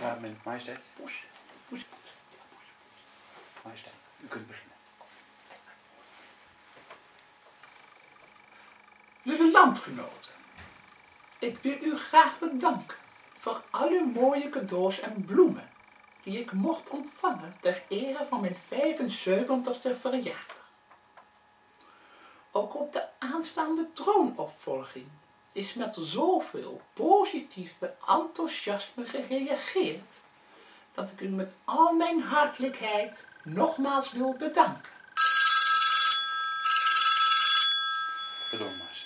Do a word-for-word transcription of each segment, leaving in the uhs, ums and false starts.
Ja, mijn majesteit. Poes. Poes. Majesteit, u kunt beginnen. Jullie landgenoten, ik wil u graag bedanken voor alle mooie cadeaus en bloemen die ik mocht ontvangen ter ere van mijn vijfenzeventigste verjaardag. Ook op de aanstaande troonopvolging is met zoveel positieve enthousiasme gereageerd dat ik u met al mijn hartelijkheid nogmaals wil bedanken. Pardon, majesteit.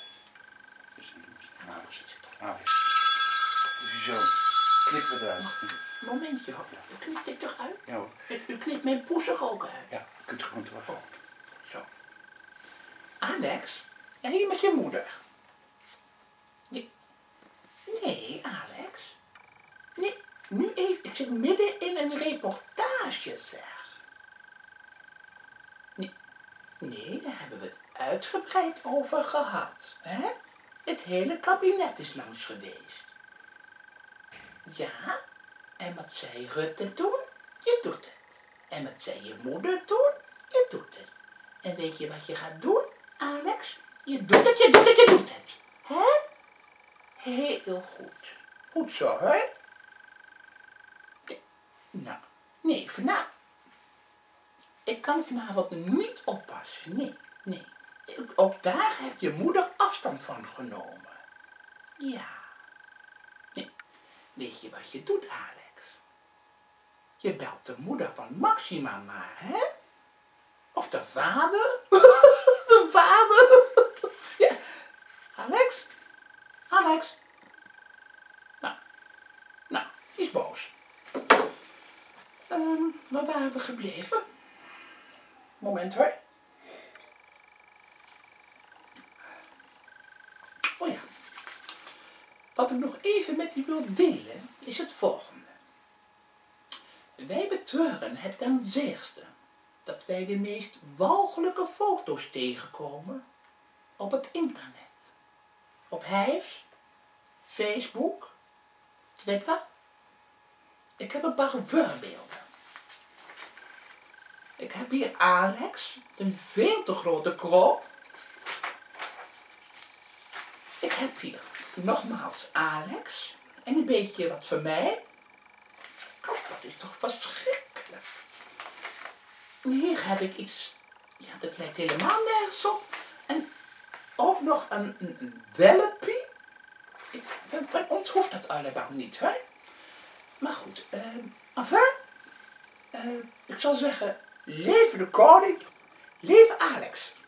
Alex. Zo, knippen we eruit. Momentje hoor, u knipt dit toch uit? Ja hoor. U, u knipt mijn poesig ook uit. Ja, u kunt gewoon terug. Oh, zo. Alex, ja, hier met je moeder. Nee, nee, Alex. Nee, nu even, ik zit midden in een reportage, zeg. Nee, nee, daar hebben we het uitgebreid over gehad, hè? Het hele kabinet is langs geweest. Ja, en wat zei Rutte toen? Je doet het. En wat zei je moeder toen? Je doet het. En weet je wat je gaat doen, Alex? Je doet het, je doet het, je doet het. Hè? Heel goed. Goed zo, hoor. Nou, nee, vanavond. Ik kan vanavond niet oppassen. Nee, nee. Ook daar heeft je moeder afstand van genomen. Ja. Nee. Weet je wat je doet, Alex? Je belt de moeder van Maxima maar, hè? Of de vader? De vader? Ja. Alex? Alex? Nou, nou, die is boos. Um, waar waren we gebleven? Moment hoor. Oh ja. Wat ik nog even met u wil delen is het volgende. Wij betreuren het ten zeerste dat wij de meest walgelijke foto's tegenkomen op het internet. Op Hives, Facebook, Twitter. Ik heb een paar voorbeelden. Ik heb hier Alex, een veel te grote krop. Ik heb hier nogmaals Alex en een beetje wat van mij. Oh, dat is toch verschrikkelijk. En hier heb ik iets, ja, dat lijkt helemaal nergens op. En ook nog een, een, een welpie. Ik, van, van ons hoeft dat allemaal niet, hè? Maar goed, uh, enfin, uh, ik zal zeggen, leven de koning, leven Alex.